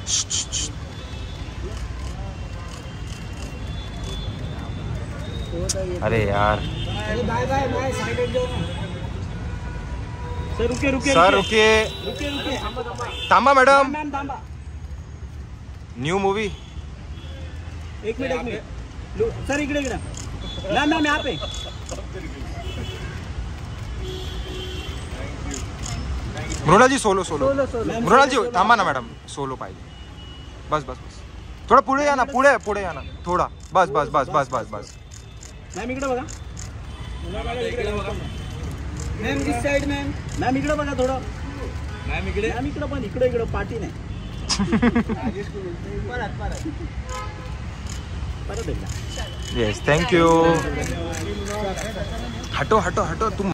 अरे यार bye bye bye, side एक जाओ ना सर. रुके रुके सर रुके. रुके रुके. थांबा मॅडम. मॅम थांबा. New movie. एक मिनिट सर, इकडे इकडे. मॅम मॅम यहाँ पे. मृणालजी सोलो सोलो. मृणालजी थांबा ना मॅडम, सोलो पाहिजे. बस बस बस, थोडं पुढे या ना, पुढे पुढे या ना थोडा. बस बस बस बस बस बस. मॅम इकडे बघा. Ma'am this side. Ma'am ma'am इकडे बघा थोडं. मॅम इकडे. मॅम इकडे पण, इकडे इकडे पाठी नाही. परत एकदा. Yes thank you. हटो हटो हटो तुम.